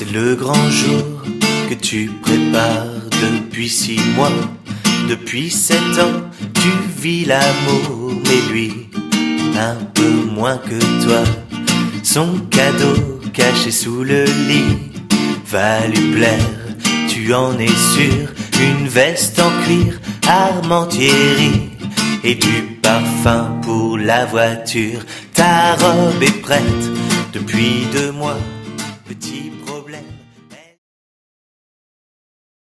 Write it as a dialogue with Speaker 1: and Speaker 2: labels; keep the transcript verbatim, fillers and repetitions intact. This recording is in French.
Speaker 1: C'est le grand jour que tu prépares depuis six mois. Depuis sept ans, tu vis l'amour, mais lui, un peu moins que toi. Son cadeau caché sous le lit va lui plaire, tu en es sûr. Une veste en cuir Armentieri et du parfum pour la voiture. Ta robe est prête depuis deux mois.